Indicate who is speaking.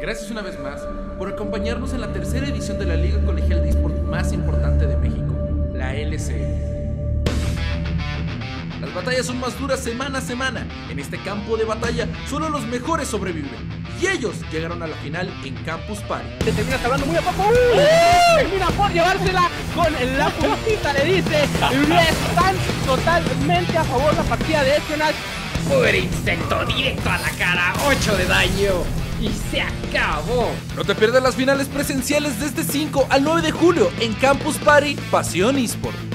Speaker 1: Gracias una vez más por acompañarnos en la tercera edición de la Liga Colegial de eSport más importante de México, la LCL. Las batallas son más duras semana a semana. En este campo de batalla solo los mejores sobreviven. Y ellos llegaron a la final en Campus Party.
Speaker 2: Se termina salvando muy a poco. Termina por llevársela con la puntita, le dice. Están totalmente a favor la partida de Espionage.
Speaker 3: Poder insecto directo a la cara, 8 de daño. Y se acabó.
Speaker 1: No te pierdas las finales presenciales desde 5 al 9 de julio en Campus Party Pasión eSport.